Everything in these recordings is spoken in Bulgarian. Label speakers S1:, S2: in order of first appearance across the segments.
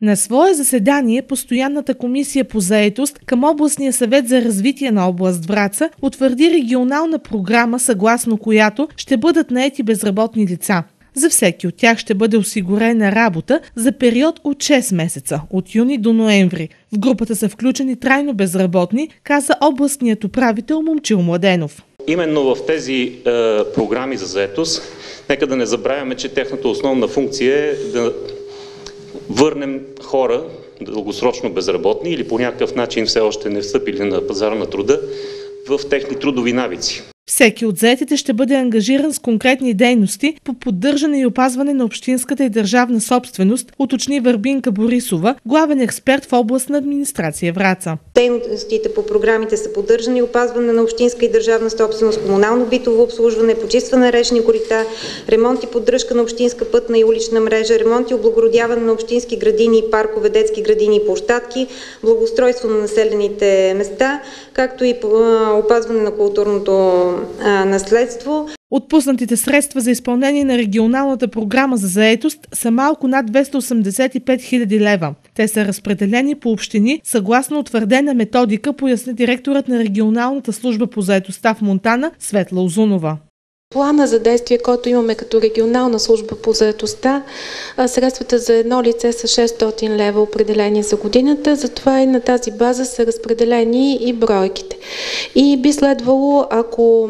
S1: На свое заседание Постоянната комисия по заетост към Областния съвет за развитие на област Враца утвърди регионална програма, съгласно която ще бъдат наети безработни лица. За всеки от тях ще бъде осигурена работа за период от 6 месеца, от юни до ноември. В групата са включени трайно безработни, каза областният управител Момчил Младенов.
S2: Именно в тези програми за заетост, нека да не забравяме, че техната основна функция е да върнем хора, дългосрочно безработни или по някакъв начин все още не встъпили на пазара на труда, в техни трудови навици.
S1: Всеки от заетите ще бъде ангажиран с конкретни дейности по поддържане и опазване на общинската и държавна собственост, уточни Върбинка Борисова, главен експерт в областна администрация Враца.
S3: Дейностите по програмите са поддържане и опазване на общинска и държавна собственост, комунално-битово обслужване, почистване на речни корита, ремонт и поддръжка на общинска пътна и улична мрежа, ремонт и облагородяване на общински градини и паркове, детски градини и площадки, благоустройство на населените места, както и опазване на културното наследство.
S1: Отпуснатите средства за изпълнение на регионалната програма за заетост са малко над 285 хиляди лева. Те са разпределени по общини съгласно утвърдена методика, поясни директорът на регионалната служба по заетостта в Монтана Светла Озунова.
S4: Плана за действие, който имаме като регионална служба по заетостта, средствата за едно лице са 600 лева определени за годината, затова и на тази база са разпределени и бройките. И би следвало, ако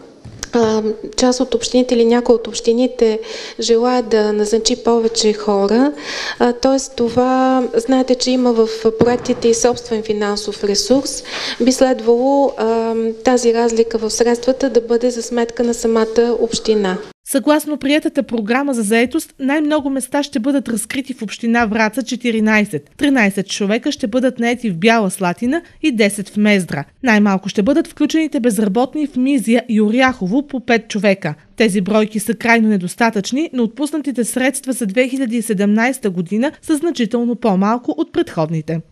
S4: част от общините или някои от общините желаят да назначи повече хора, т.е. това, знаете, че има в проектите и собствен финансов ресурс, би следвало тази разлика в средствата да бъде за сметка на самата община.
S1: Съгласно приетата програма за заетост, най-много места ще бъдат разкрити в община Враца 14. 13 човека ще бъдат наети в Бяла Слатина и 10 в Мездра. Най-малко ще бъдат включените безработни в Мизия и Оряхово по 5 човека. Тези бройки са крайно недостатъчни, но отпуснатите средства за 2017 година са значително по-малко от предходните.